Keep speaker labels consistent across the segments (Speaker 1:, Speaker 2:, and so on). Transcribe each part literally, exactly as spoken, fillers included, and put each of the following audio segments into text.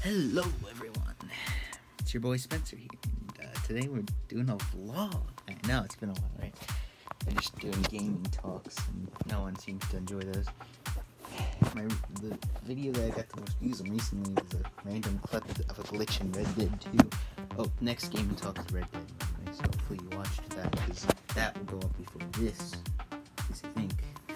Speaker 1: Hello everyone, it's your boy Spencer here, and uh, today we're doing a vlog. I know, it's been a while, right? We're just doing gaming talks, and no one seems to enjoy those. My, the video that I got the most views on recently was a random clip of a glitch in Red Dead two. Oh, next gaming talk is Red Dead, so hopefully you watched that, because that will go up before this, at least I think.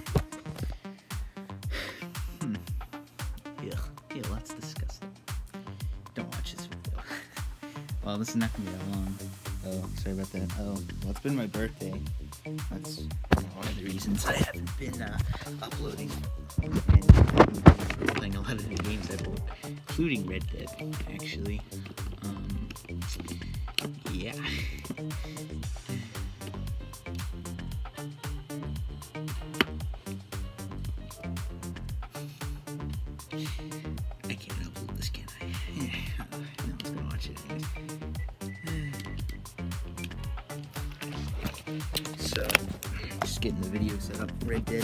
Speaker 1: Hmm. Yeah, yeah, let's discuss that. Don't watch this video. Well, this is not gonna be that long. Oh, sorry about that. Oh, well, it's been my birthday. That's one of the reasons I haven't been uh, uploading and playing a lot of the games I bought, including Red Dead, actually. Um, yeah. I can't upload this, can I? Yeah, no one's gonna watch it anyways. So, just getting the video set up. Red Dead.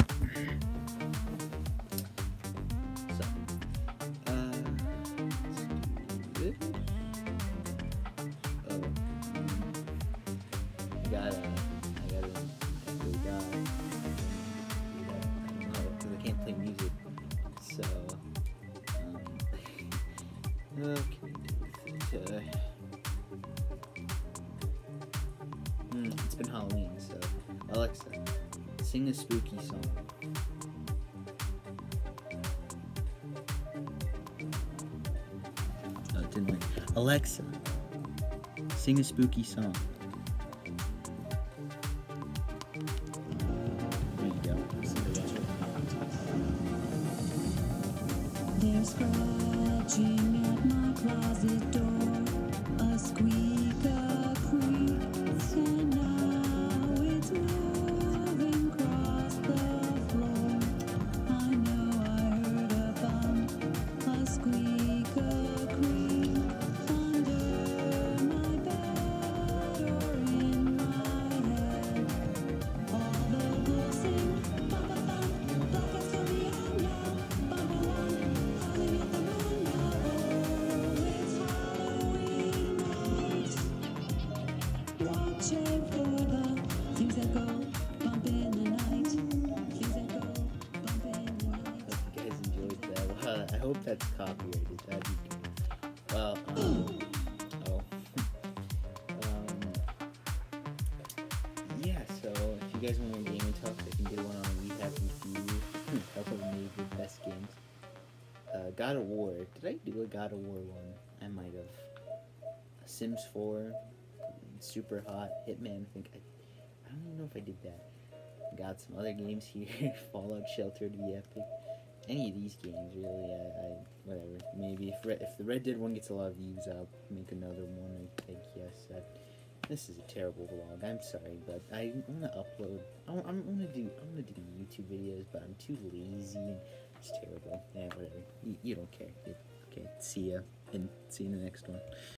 Speaker 1: So, uh, good. Oh, um, I gotta, I gotta, I have to die. I don't know, because I can't play music. So, um, okay, with it, uh, mm, it's been Halloween, so, Alexa, sing a spooky song. Oh, it didn't work. Alexa, sing a spooky song. There you go.
Speaker 2: They're scratching at my closet door, a squeaker creaks, and now it's moving across the floor. I know I heard a bump, a squeaker creak, under my bed or in my head. All the ghouls sing, bum bum bum, black as can be out now, bum bum bum. Watching for the things that go bump in the night, things that go bump in the night.
Speaker 1: Hope you guys enjoyed that. Well, I hope that's copyrighted. That'd be good. Well, um, oh. um, yeah, so if you guys want a gaming talk, I can do one on We Happy Few. Talk about maybe the best games. Uh, God of War. Did I do a God of War one? I might have. Sims four. Super Hot. Hitman. I think I. I don't even know if I did that. Got some other games here. Fallout Shelter to be epic. Any of these games, really. I, I whatever. Maybe if Red, if the Red Dead one gets a lot of views, I'll make another one. I, I guess. I, this is a terrible vlog. I'm sorry, but I want to upload. I, I'm gonna do. I'm gonna do YouTube videos, but I'm too lazy. And it's terrible. Yeah, whatever. You, you don't care. Okay. See ya, and see you in the next one.